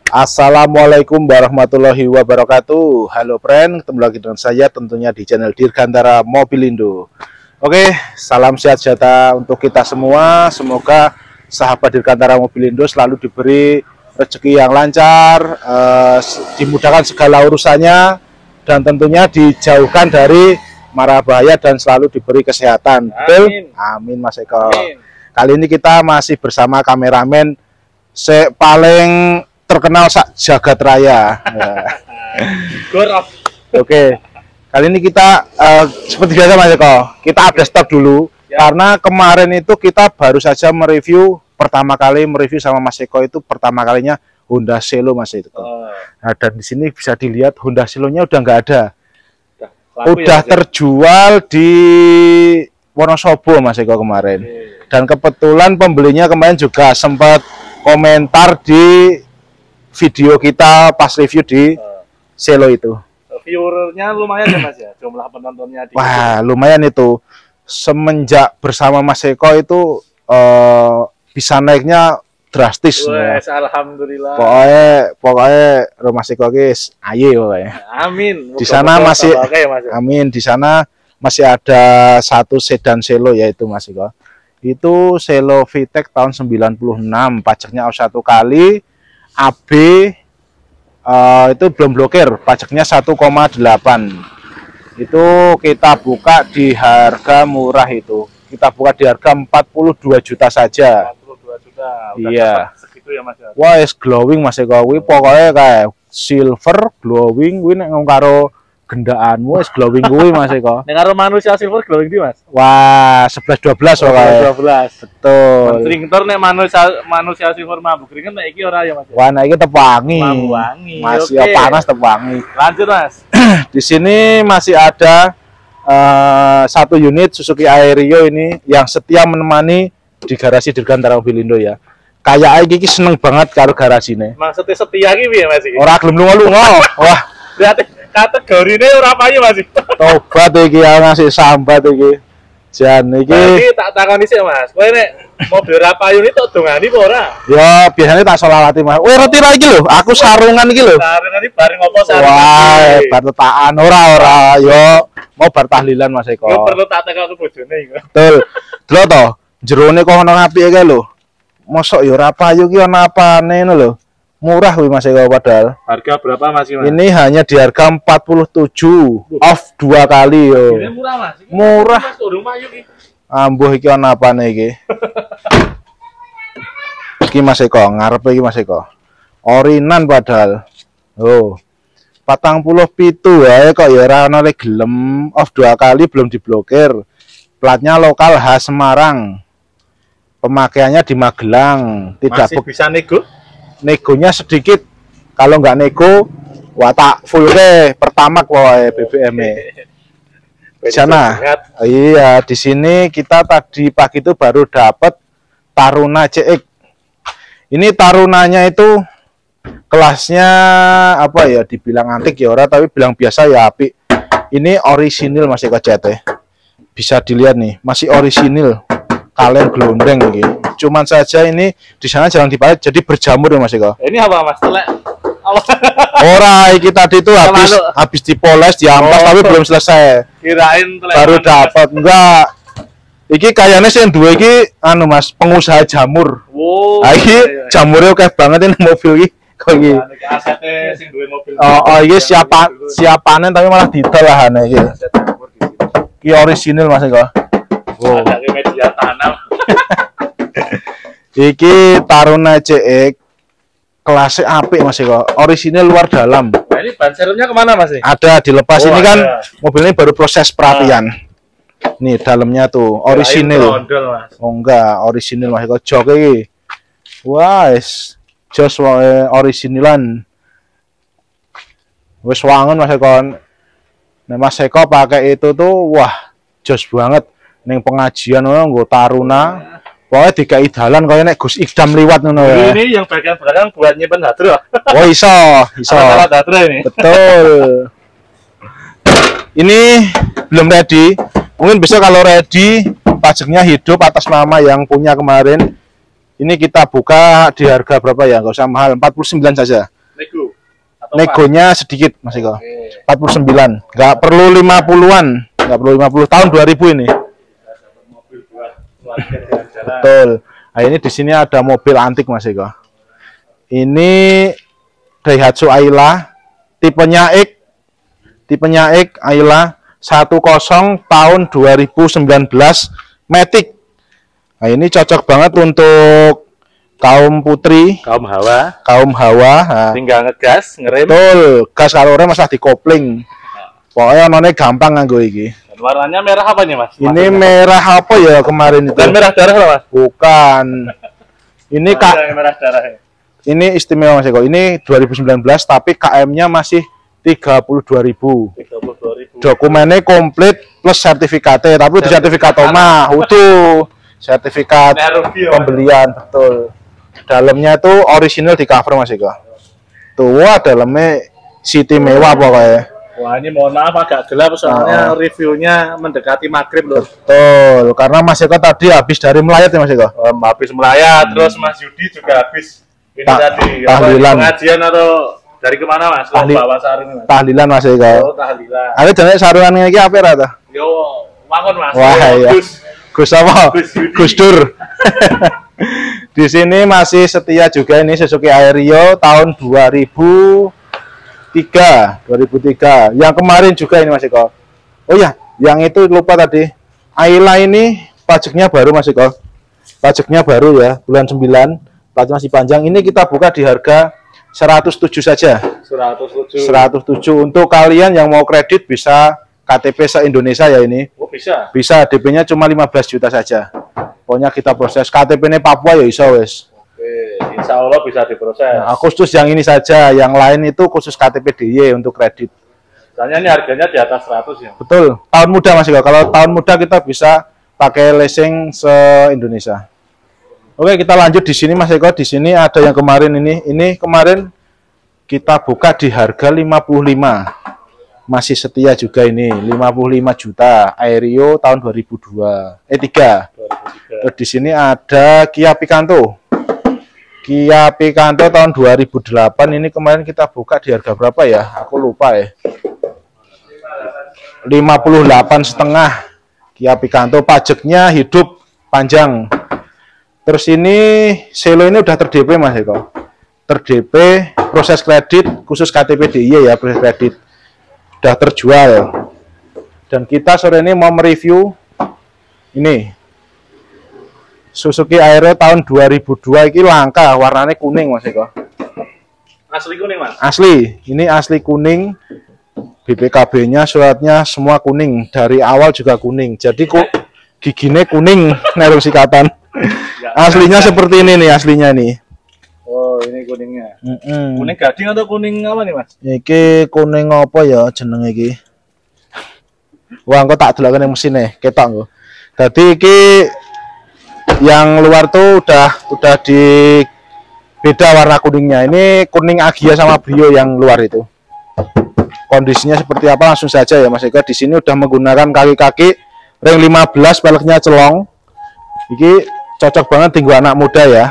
Assalamualaikum warahmatullahi wabarakatuh. Halo friend, ketemu lagi dengan saya tentunya di channel Dirgantara Mobilindo. Oke, salam sehat sejahtera untuk kita semua. Semoga sahabat Dirgantara Mobilindo selalu diberi rezeki yang lancar, dimudahkan segala urusannya, dan tentunya dijauhkan dari mara bahaya dan selalu diberi kesehatan. Betul? Amin Mas Eko. Amin. Kali ini kita masih bersama kameramen paling terkenal sak jagat raya. Oke, kali ini kita seperti biasa Mas Eko, kita update stok dulu ya. Karena kemarin itu kita baru saja mereview, pertama kali mereview sama Mas Eko itu pertama kalinya Honda Cielo Mas Eko. Nah, dan di sini bisa dilihat Honda Cielo-nya udah nggak ada, udah ya, terjual di Wonosobo Mas Eko kemarin. Dan kebetulan pembelinya kemarin juga sempat komentar di video kita pas review di Cielo itu. Viewernya lumayan ya Mas ya, jumlah penontonnya. Wah, lumayan itu. Semenjak bersama Mas Eko itu bisa naiknya drastis. Wes, alhamdulillah. Pokoknya Mas Eko guys, ayo pokoknya. Amin. Di sana masih amin, di sana masih ada satu sedan Cielo yaitu Mas Eko. Itu Cielo VTEC tahun 96, pajaknya A1 kali. AB itu belum blokir, pajaknya 1,8. Itu kita buka di harga murah itu. Kita buka di harga 42 juta saja. 42 juta. Iya. Segitu ya Mas. Wah, is glowing Mas Eko. Pokoknya kayak silver glowing kuwi nek karo gendaanmu es glowing kuwi Mas Eko. Nek karo manusia silver glowing di Mas. Wah, 11 12 pokoknya. 12. Betul. Mentringtor nek manusia silver mabuk keringet nek iki ora ya Mas. Wah, nek iki tepangi. Wangi. Masih panas tepangi. Lanjut Mas. Di sini masih ada satu unit Suzuki Aerio ini yang setia menemani di garasi Dirgantara Mobilindo ya. Kayak iki seneng banget karo garasine. Maksudnya setia iki piye Mas iki? Ora gelem lunga-lunga. Wah, kategorine ora payu Mas. Tobat iki ya ngasih sambat iki. Jan iki. Berarti tak takoni sik Mas. Kowe nek mobil ora payu iki tok dongani apa ora? Ya, biasanya tak sholawati Mas. Weh, roti ra iki lho, aku sarungan iki lho. Sarungan iki bareng apa sarungan? Wah, bar tetaan ora. Yo, mau bar tahlilan Mas Eko. Yo perlu tak tekoki bojone iki. Betul. Delok to, jerone kok ono apike kae lho. Mosok ya ora payu ki ono apane ngono lho. Murah kuwi Mas Eko padahal. Harga berapa Mas? Ini hanya di harga 47, off 2 kali yo. Ini murah Mas. Murah. Iki. Ambuh iki ana apane iki? Iki Mas Eko, ngarepe iki Mas Eko. Orinan padahal. Oh. 47 wae kok ya ora ana gelem, off 2 kali belum diblokir. Platnya lokal khas Semarang. Pemakaiannya di Magelang, tidak masih bisa nego? Negonya sedikit. Kalau nggak nego, wah tak full ke pertamax wae BBM-nya. Di sana. Iya, di sini kita tadi pagi itu baru dapat Taruna CX. Ini Tarunanya itu kelasnya apa ya? Dibilang antik ya ora, tapi bilang biasa ya apik. Ini orisinil Mas Eko CT. Bisa dilihat nih, masih orisinil. Kalian gelondeng ini. Cuman saja ini di sana jarang dipakai jadi berjamur ya Mas Eko. Ini apa Mas? Telek. Ora, iki tadi itu habis dipoles, diampas tapi belum selesai. Kirain telek. Baru dapat. Enggak. Iki kayaknya sih yang dua iki anu Mas, pengusaha jamur. Wow. Iki jamurnya oke banget ini mobil iki. Kok iki. Asete sing duwe mobil. Oh, iki siapanen tapi malah ditelahane iki. Iki orisinil Mas Eko. Wow. Ada media tanam. Iki Taruna CX kelasnya apik Mas Eko, orisinil luar dalam. Nah, ini ban serumnya kemana Mas? Ada dilepas. Ini kan mobil ini baru proses perapian. Nih dalamnya tuh orisinil. Oh enggak, orisinil Mas Eko. Jok iki. Wah, jos orisinilan. Wis wangun Mas Eko. Nah Mas Eko pakai itu tuh wah, jos banget. Ning pengajian ngono nggo Taruna. Pokoknya dikai dalan kaya nek Gus Ikdam liwat ngono ya. Ini yang bagian belakang buat nyimpen hadro. Oh, iso. Alat hadro ini. Betul. Ini belum ready. Mungkin besok kalau ready, pajaknya hidup atas nama yang punya kemarin. Ini kita buka di harga berapa ya? Enggak usah mahal, 49 saja. Negonya sedikit Mas Eko. Oke. 49. Nggak perlu 50-an. Nggak perlu 50 tahun 2000 ini. Mobil buat keluarga jalan-jalan. Betul. Nah, ini di sini ada mobil antik Mas Eko. Ini Daihatsu Ayla, tipenya X Ayla 10 tahun 2019 Matic. Nah, ini cocok banget untuk kaum putri, Kaum hawa. Nah. Tinggal ngegas, ngerem. Betul, gas kalau rem masalah dikopling. Pokoknya nonnya gampang nganggo iki. Dan warnanya merah apa nih Mas? Ini merah apa ya kemarin itu? Dan merah darah loh Mas? Bukan. Ini Kak, Yang merah darah. ini istimewa Mas Eko. Ini 2019 tapi KM-nya masih 32.000. 32.000. Dokumennya komplit plus sertifikatnya, tapi itu sertifikat omah, utuh. Sertifikat Nah, rugi ya, Mas. pembelian, betul. Dalamnya itu original di cover Mas Eko. Tuh, wah dalamnya city mewah pokoknya. Wah ini mohon maaf agak gelap soalnya reviewnya mendekati maghrib loh. Betul, karena Mas Eko tadi habis dari melayat ya Mas Eko. Habis melayat, terus Mas Yudi juga habis ini tadi tahlilan. pengajian atau dari kemana Mas? Bawa sarung Mas. Tahlilan Mas Oh Eko. tahlilan. Ada jenis sarungan iki apa rata? Yo, wangun Mas. Wah iya. Gus apa? Gus Yudi. Gus Dur. Di sini masih setia juga ini Suzuki Aerio tahun 2003. Yang kemarin juga ini Mas Eko. Oh ya, yang itu lupa tadi. Ayla ini pajaknya baru Mas Eko. Pajaknya baru ya, bulan 9. Pajak masih panjang. Ini kita buka di harga 107 saja. 107. 107 untuk kalian yang mau kredit bisa KTP se-Indonesia ya ini. Oh bisa. Bisa, DP-nya cuma 15 juta saja. Pokoknya kita proses KTP-nya Papua ya iso wes. Oke, insya Allah bisa diproses. Nah, khusus yang ini saja, yang lain itu khusus KTP DIY untuk kredit. Soalnya ini harganya di atas 100 ya. Betul, tahun muda Mas Eko. Kalau tahun muda kita bisa pakai leasing se-Indonesia. Oke, kita lanjut di sini Mas Eko. Di sini ada yang kemarin ini. Ini kemarin kita buka di harga 55. Masih setia juga ini, 55 juta. Aerio tahun 2003. 2003. Terus di sini ada Kia Picanto. Kia Picanto tahun 2008 ini kemarin kita buka di harga berapa ya? Aku lupa ya. 58,5. Kia Picanto pajaknya hidup panjang. Terus ini Selo ini udah ter-DP Mas Eko. Ter-DP proses kredit khusus KTP DIY ya, proses kredit. Udah terjual. Dan kita sore ini mau mereview ini Suzuki Aero tahun 2002 ini langka, warnanya kuning Mas Eko. Asli kuning Mas? Asli, ini asli kuning. BPKB-nya suratnya semua kuning, dari awal juga kuning. Jadi kok giginya kuning nerung sikatan. Aslinya seperti ini nih, aslinya nih. Oh, ini kuningnya. Kuning gading atau kuning apa nih Mas? Iki kuning apa ya jenenge iki? Wah, engko tak delokne mesine, ketok engko. Dadi iki yang luar tuh udah di beda warna kuningnya. Ini kuning Agia sama Brio yang luar itu. Kondisinya seperti apa langsung saja ya Mas Eko. Di sini udah menggunakan kaki-kaki ring 15, peleknya celong. Iki cocok banget tinggal anak muda ya.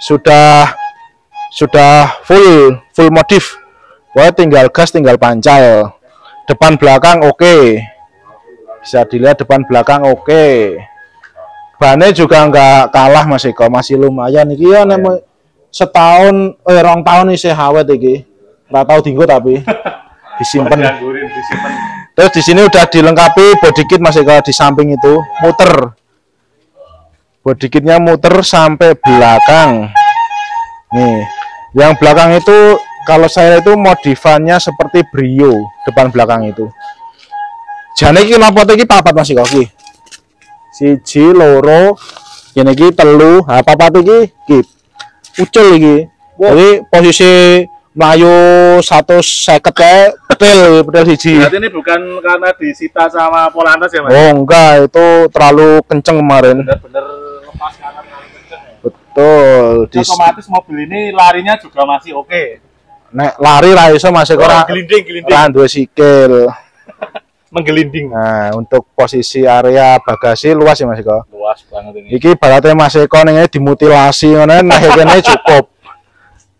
Sudah full modif. Wah, tinggal gas, tinggal pancal. Depan belakang oke. Bisa dilihat depan belakang oke. Bannya juga nggak kalah Mas Eko, masih lumayan iki ya nek setahun 2 tahun isih awet iki. Ora tau dienggo tapi disimpen. Terus di sini udah dilengkapi body kit Mas Eko di samping itu, muter. Body kitnya muter sampai belakang. Nih, yang belakang itu kalau saya itu modifannya seperti Brio depan belakang itu. Jane iki lampote iki papat Mas Eko iki. 1, 2, kene iki 3, ha papat iki ucul iki. Jadi posisi melayu 150 kae petil siji. Berarti ini bukan karena disita sama Polantas ya Mas? Oh enggak, itu terlalu kenceng kemarin. Bener-bener lepas kanan terlalu kenceng ya? Betul. Otomatis mobil ini larinya juga masih oke. Nek lari ra iso Mas Eko ora gelinding. ra duwe sikil. Menggelinding. Nah, untuk posisi area bagasi luas ya Mas Eko. Luas banget ini. Iki baratnya Mas Eko ning dimutilasi ngono nah kene cukup.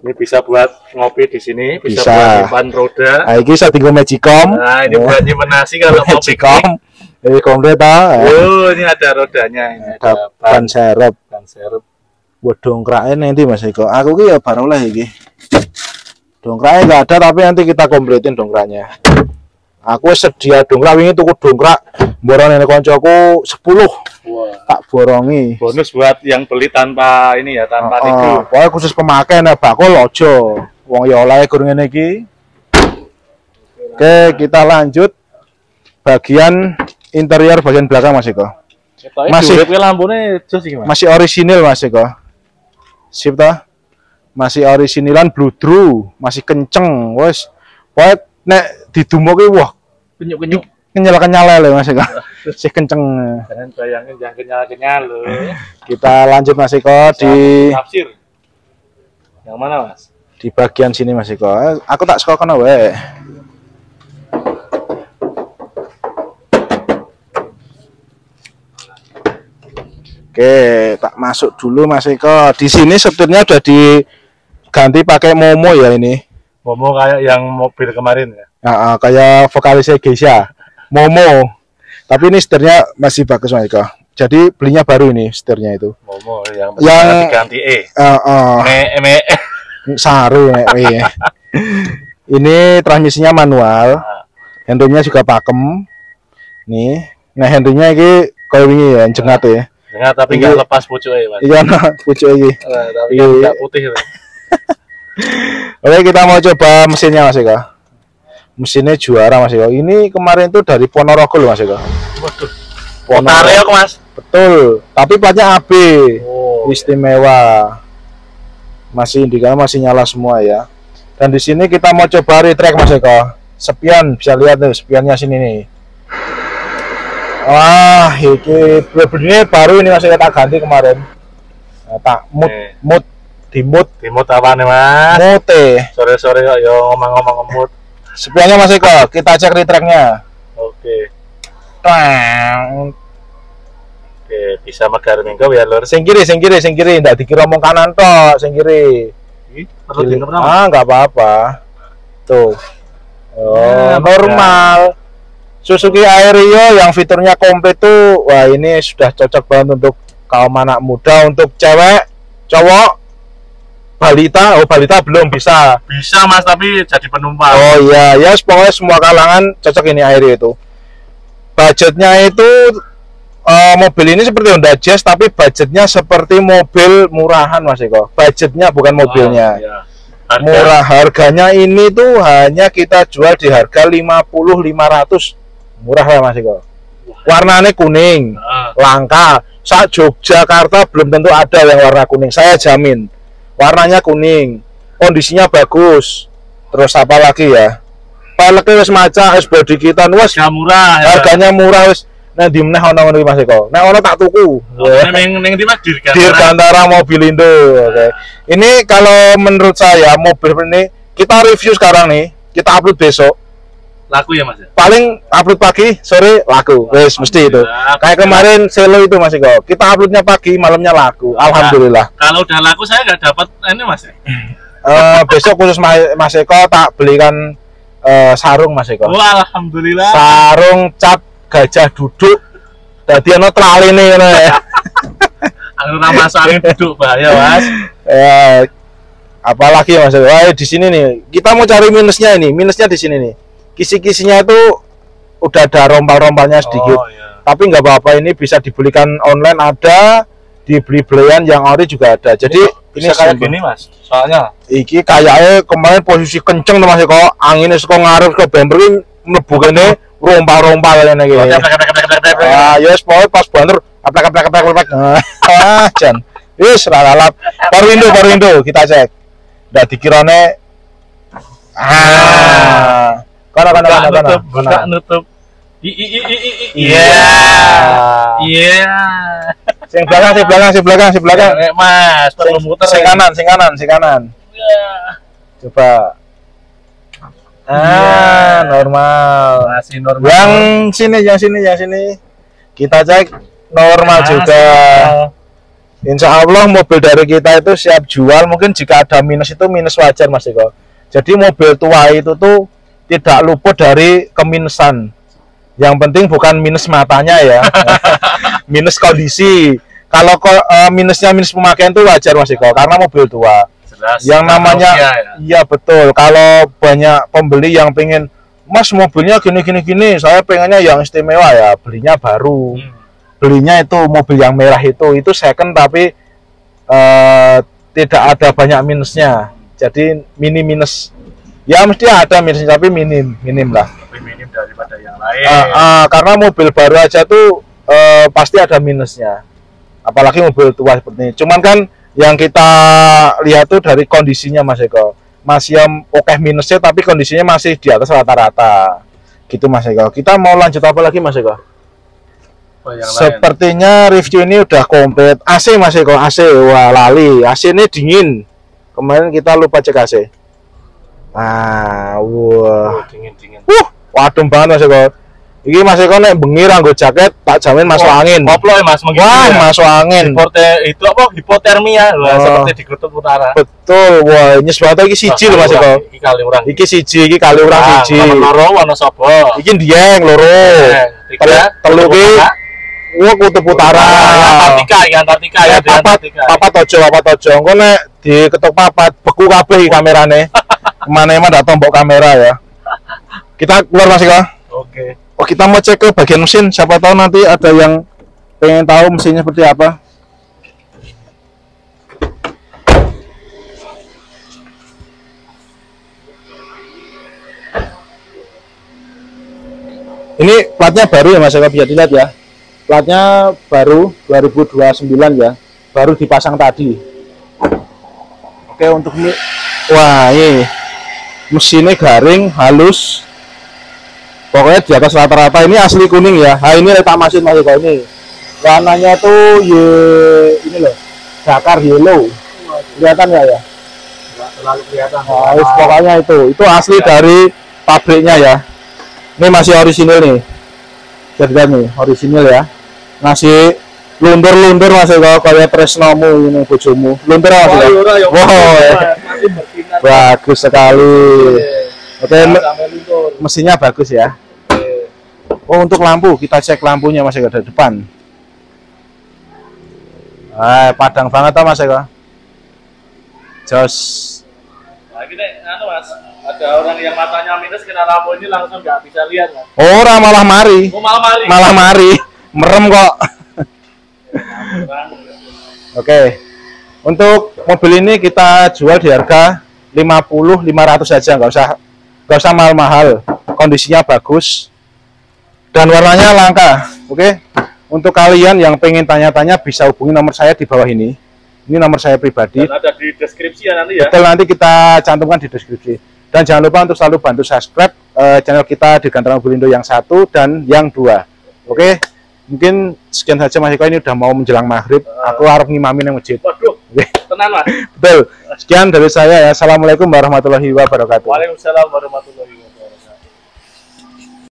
Ini bisa buat ngopi di sini, bisa Bisa. buat nyimpan roda. Nah, ini bisa tinggal magicom. Nah, ini buat nyimpan nasi kalau mau Magicom. piknik. Ini komplit ah. Oh, ini ada rodanya. Ini Ada ban serep. ban serep. Buat dongkraknya nanti Mas Eko. Aku ki ya baru lah iki. Dongkraknya nggak ada tapi nanti kita kompletin dongkraknya. Aku sedia dongkrak wingi tuku dongkrak borong nenek koncoku 10. Wah. Tak borongi. Bonus buat yang beli tanpa ini ya, tanpa nego. Pokoknya khusus pemakaian ya bakul ojo. Wong ya oleh gur ngene iki. Oke, kita lanjut bagian interior bagian belakang Mas Eko. Masih lampunya jos iki, Mas. Masih orisinil Mas Eko. Sip ta? Masih orisinilan bludru, masih kenceng, wes. Pokoknya nek didumuki wah Kenyuk-kenyuk. kenyal-kenyal lho Mas Eko. Sih kenceng. Jangan bayangin jangan kenyal-kenyal loh. Kita lanjut Mas Eko di Tafsir. Yang mana, Mas? di bagian sini Mas Eko. Aku tak sekolah wae. Oke, tak masuk dulu Mas Eko. Di sini setirnya udah diganti pakai Momo ya ini. Momo kayak yang mobil kemarin ya. Nah, kayak vokalisnya Geisha. Momo. Tapi ini setirnya masih bagus Mas Eko. Jadi belinya baru ini setirnya itu. Momo yang Yang- diganti E. Me. Saru ya. Ini transmisinya manual. Handle-nya juga pakem. Nih. Nah, handle-nya ini kayak ini ya, jengat ya. Enggak, tapi enggak lepas pucuknya, Mas. Iya, nah, pucuk ini. Tapi Iya. enggak putih. Mas. Oke, kita mau coba mesinnya Mas Eko. Mesinnya juara Mas Eko. Ini kemarin tuh dari Ponorogo loh Mas Eko. Waduh. Ponorogo. Tareok, Mas. Betul. Tapi platnya AB. Oh. Istimewa. Masih indikator masih nyala semua ya. Dan di sini kita mau coba retract Mas Eko. Spion bisa lihat tuh spionnya sini nih. Wah, ini bener-bener baru ini Mas Eko tak ganti kemarin. Nah, tak mood Timut apa nih, Mas? mute. Sore-sore kok yo ngomong-ngomong ngemut. Spionnya Mas Eko, kita cek retracknya. Oke. Tang. Oke, bisa megar minggu ya, Lur. Sing kiri, ndak dikira omong kanan tok, sing kiri. Perlu diinget nama. Ah, nggak apa-apa. Tuh. Oh, Ya, normal. Suzuki Aerio yang fiturnya komplit tuh, wah ini sudah cocok banget untuk kaum anak muda, untuk cewek, cowok, balita. Oh, balita belum bisa. Bisa, Mas, tapi jadi penumpang. Oh iya, ya pokoknya semua kalangan cocok ini Aerio itu. Budgetnya itu mobil ini seperti Honda Jazz, tapi budgetnya seperti mobil murahan Mas Eko. Budgetnya bukan mobilnya. Oh, iya. Murah, harganya ini tuh hanya kita jual di harga 50.500. Murah lah Mas Eko. Warnanya kuning, langka. Saat Yogyakarta belum tentu ada yang warna kuning, saya jamin. Warnanya kuning, kondisinya bagus. Terus apa lagi ya? Peleknya wis maca, wis body kita wis Harga murah ya. harganya murah wis. Nah di meneh ono ngono iki Mas Eko. Nek ono tak tuku. Neng di Mas Dirgantara Mobilindo. Oke. Ini kalau menurut saya mobil ini kita review sekarang nih, kita upload besok. Laku ya, Mas ya? Paling upload pagi, sore laku. Wes mesti itu. Kayak kemarin Selo itu Mas Eko. Kita uploadnya pagi, malamnya laku. Alhamdulillah. Kalau udah laku saya nggak dapat ini, Mas ya? Besok khusus Mas Eko tak belikan sarung Mas Eko. Oh, alhamdulillah. Sarung cat gajah duduk. Dadi ana traline ngono ya. Anu nama saling duduk bahaya, Mas. Apalagi Mas Eko. Wah, di sini nih. Kita mau cari minusnya ini. Minusnya di sini nih. Kisi-kisinya itu udah ada rompal-rompalnya sedikit. Oh, iya. Tapi nggak apa-apa, ini bisa dibelikan online, ada dibeli belian yang ori juga ada. Jadi Ini kayak simple. gini, Mas. Soalnya Iki kayaknya kemarin posisi kenceng tuh Mas Eko, anginnya suka ngarep ke bumper ini mlebu kene rompal-rompal ngene iki. Ah, yes, pokoknya pas banter aplek. Ah, jan. Wis lalap. Porindo kita cek. Ndak dikirane kono. buka nutup. Iya. Iya. Sing belakang. Mas, perlu muter. Sing kanan. Iya. Coba. Normal. Masih normal. Yang sini. Kita cek normal juga. Insya Allah mobil dari kita itu siap jual. Mungkin jika ada minus itu minus wajar Mas Eko. Jadi mobil tua itu tuh tidak luput dari keminusan. Yang penting bukan minus matanya ya, minus kondisi. Kalau minusnya minus pemakaian itu wajar Mas Eko, karena mobil tua. Jelas, yang namanya, iya betul. Kalau banyak pembeli yang pengen, Mas mobilnya gini, saya pengennya yang istimewa ya, belinya baru. Belinya itu mobil yang merah itu second tapi tidak ada banyak minusnya. Jadi minus. Ya mesti ada minusnya tapi minim lah. Lebih minim daripada yang lain. Karena mobil baru aja tuh pasti ada minusnya. Apalagi mobil tua seperti ini. Cuman kan yang kita lihat tuh dari kondisinya Mas Eko. Masih yang oke minusnya tapi kondisinya masih di atas rata-rata. Gitu Mas Eko. Kita mau lanjut apa lagi Mas Eko? Sepertinya review ini udah komplit. AC Mas Eko, AC. Wah, lali. AC ini dingin. Kemarin kita lupa cek AC. Wah. Dingin. Waduh banget Mas Eko. Iki Mas Eko nek bengi nganggo jaket tak jamin masuk angin. Koplo ya Mas, wah, ya? Masuk angin. Itu apa? Hipotermia lah, seperti di Kutub Utara. Betul. Wah, nyes banget iki siji lho Mas Eko. Iki kali urang. Iki siji, iki kali urang siji. Loro ana sapa? Iki Dieng loro. Telu ki Kutub Utara. Antartika ya, Papat ojo. Engko nek diketok papat beku kabeh kamerane. Kemana-mana ndak tombok kamera ya. Kita keluar Mas Eko. Oke. Oh, kita mau cek ke bagian mesin. Siapa tahu nanti ada yang pengen tahu mesinnya seperti apa. Ini platnya baru ya Mas Eko, bisa dilihat ya. Platnya baru 2029 ya. Baru dipasang tadi. Oke, untuk wah, ini mesinnya garing, halus. Pokoknya di atas rata-rata. Ini asli kuning ya. Nah, ini letak mesin Mas Eko ini. Warnanya tuh ini loh. Dakar yellow. Kelihatan nggak ya? Nggak terlalu kelihatan. Nah, pokoknya itu asli dari pabriknya ya. Ini masih orisinil nih. Jadi nih, orisinil ya. Ngasih luntur Mas Eko kayak tresnomu ini bojomu. Luntur Mas Eko. Bagus sekali. Oke, mesinnya bagus ya. Oh, untuk lampu kita cek lampunya Mas Eko dari depan. Padang banget toh Mas Eko. Jos. Nah, ini Mas, ada orang yang matanya minus kena lampu ini langsung nggak bisa lihat Mas. Orang malah mari. Oh, malah mari. Merem kok. Oke. Untuk mobil ini kita jual di harga 50.500 saja, nggak usah mahal-mahal. Kondisinya bagus dan warnanya langka. Oke. Untuk kalian yang pengen tanya-tanya bisa hubungi nomor saya di bawah ini. Ini nomor saya pribadi. Dan ada di deskripsi ya nanti ya. Betul, nanti kita cantumkan di deskripsi. Dan jangan lupa untuk selalu bantu subscribe channel kita di Gantara Mobilindo yang 1 dan yang 2. Oke. Mungkin sekian saja Mas Eko, ini udah mau menjelang maghrib. Aku harap ngimamin yang masjid. Waduh, tenang Mas. Betul. Sekian dari saya ya. Assalamualaikum warahmatullahi wabarakatuh. Waalaikumsalam warahmatullahi wabarakatuh.